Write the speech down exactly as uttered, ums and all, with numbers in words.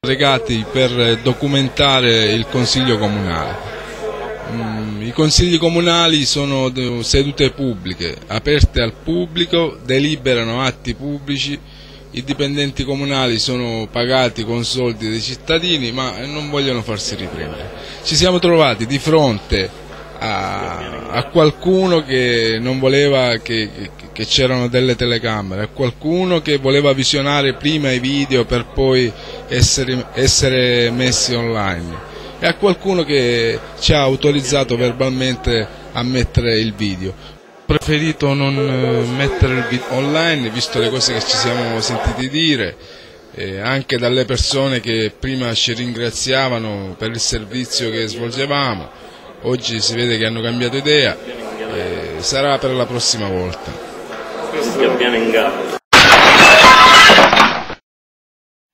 legati per documentare il Consiglio Comunale. I consigli comunali sono sedute pubbliche, aperte al pubblico, deliberano atti pubblici, i dipendenti comunali sono pagati con soldi dei cittadini ma non vogliono farsi riprendere. Ci siamo trovati di fronte a, a qualcuno che non voleva che, che c'erano delle telecamere, a qualcuno che voleva visionare prima i video per poi essere, essere messi online, e a qualcuno che ci ha autorizzato verbalmente a mettere il video. Ho preferito non mettere il video online, visto le cose che ci siamo sentiti dire, eh, anche dalle persone che prima ci ringraziavano per il servizio che svolgevamo. Oggi si vede che hanno cambiato idea, eh, sarà per la prossima volta. Questo avviene in gara.